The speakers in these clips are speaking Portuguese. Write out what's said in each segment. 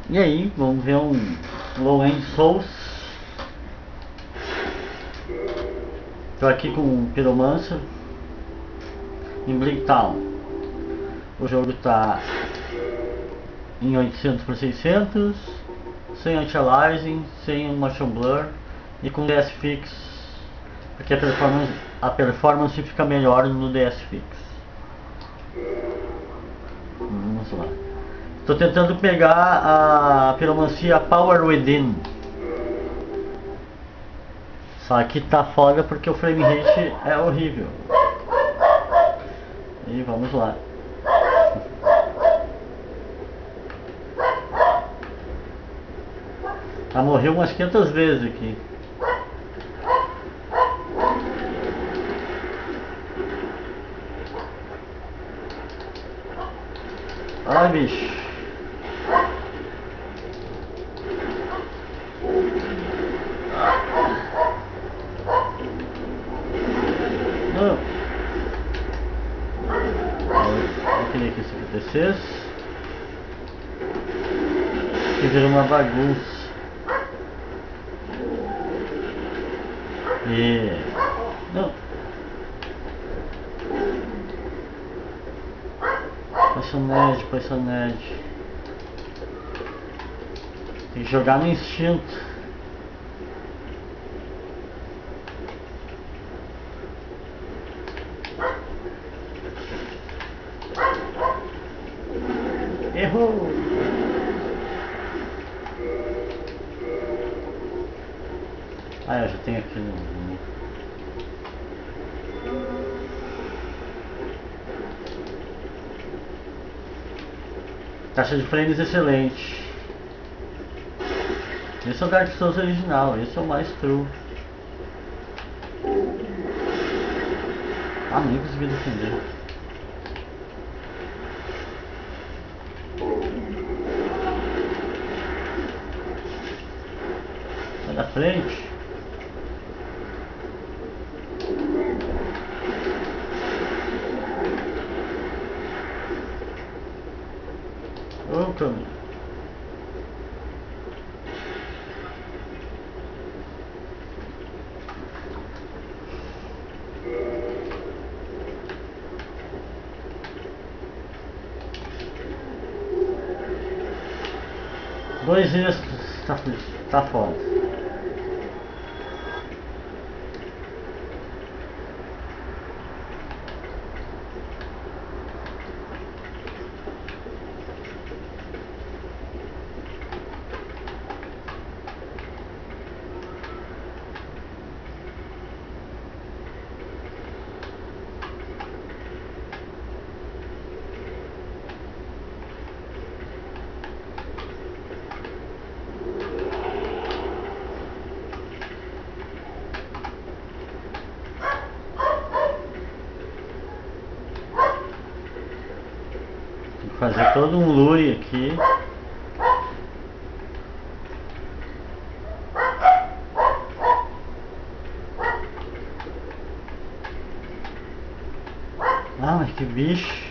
E aí, vamos ver um Low End Souls. Tô aqui com o Pyromancer em Blinktown. O jogo tá em 800 por 600, sem anti-aliasing, sem motion blur e com DS Fix, porque a performance fica melhor no DS Fix. Vamos lá. Estou tentando pegar a piromancia Power Within. Só que tá foda porque o frame rate é horrível. E vamos lá. Já morreu umas 500 vezes aqui. Ai, bicho. Não. Eu queria que isso acontecesse. Que virou uma bagunça. E... não. Poisoned. Tem que jogar no instinto. Errou! Ah, eu já tenho aqui no... Taxa de frames excelente. Esse é o Dark Souls original, esse é o mais true. Ah, nem consegui defender. Sai da frente. Ô, caminho. Dois dias tá foda. Fazer todo um lure aqui. Ah, mas que bicho.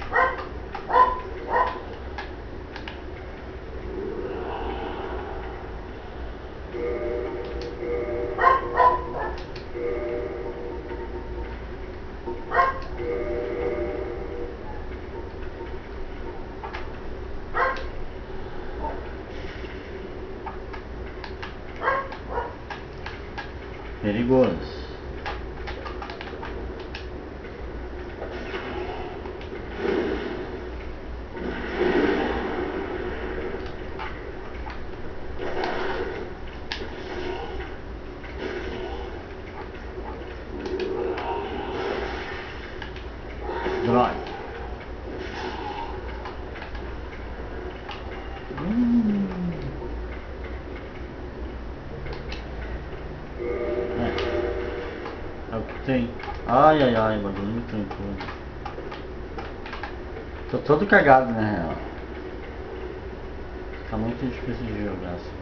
Perigoso. Droga. É o que tem. Ai, bagulho muito tranquilo. Tô todo cagado, na real. Tá muito difícil de jogar assim.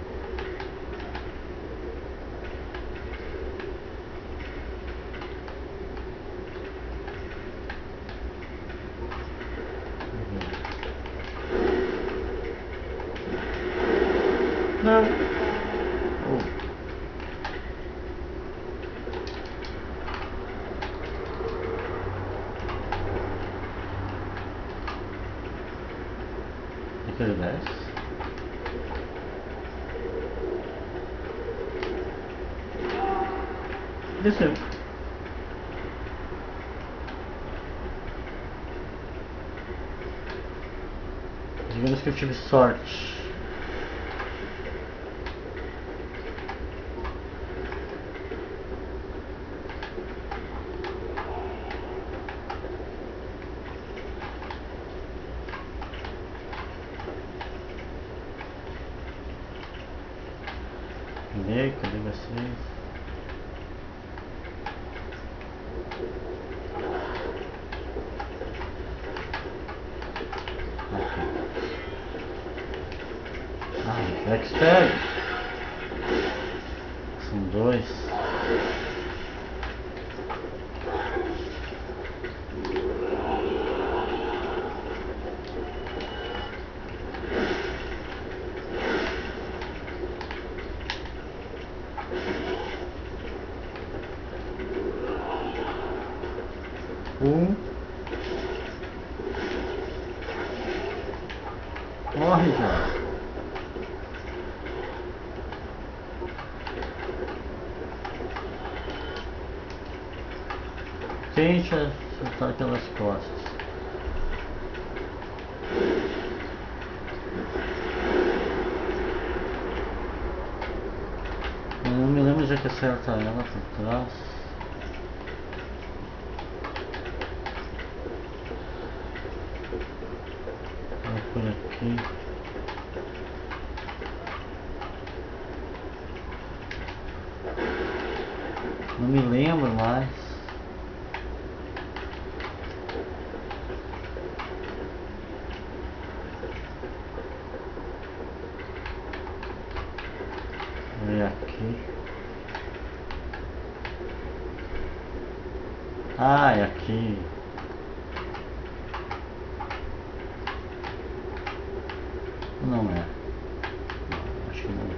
Não. Oh. Aqui ele desce. Desceu. Digamos que eu tive sorte. Cadê vocês? Expert. São dois. Morre, cara. Tente acertar pelas costas. Eu não me lembro de que acerta ela por trás. Por aqui. Não me lembro mais. E aqui. Ah, é aqui. Não é. Não, acho que não.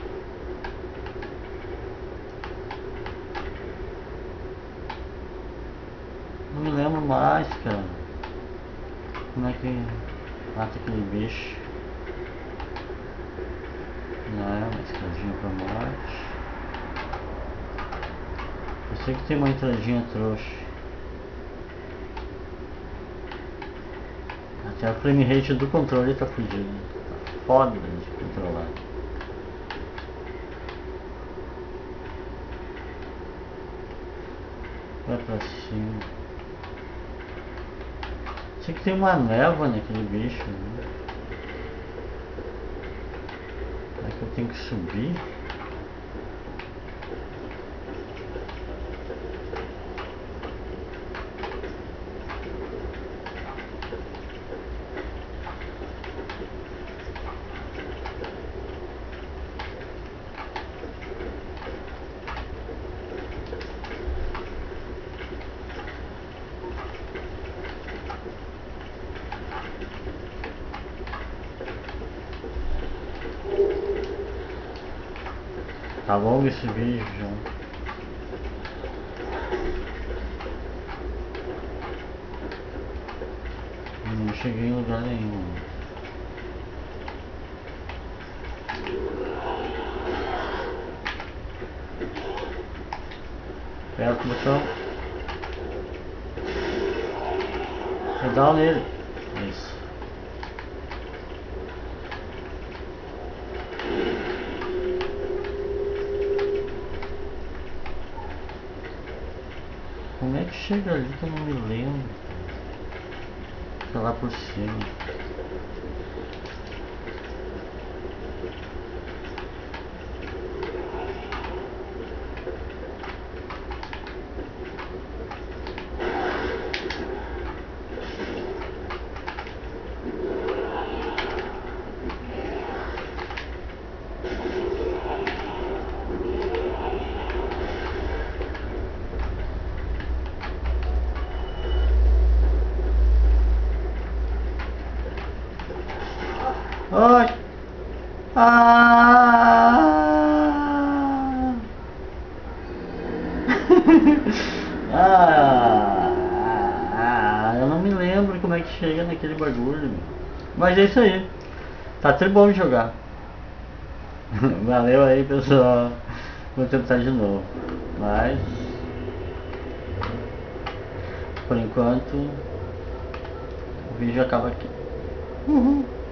Não me lembro mais, cara. Como é que mata aquele bicho? Não é uma escadinha pra morte. Eu sei que tem uma entradinha trouxa. Até a frame rate do controle tá fudido. Tá foda de controlar. Vai pra cima. Sei que tem uma névoa naquele bicho, né? Será que eu tenho que subir? Tá longo esse vídeo já. Não cheguei em lugar nenhum. Aperta o botão. Pedal nele. Isso. Como é que chega ali que eu não me lembro? Tá lá por cima. Ai! Ah! Eu não me lembro como é que chega naquele bagulho. Mas é isso aí. Tá até bom de jogar. Valeu aí, pessoal. Vou tentar de novo. Mas por enquanto o vídeo acaba aqui. Uhum.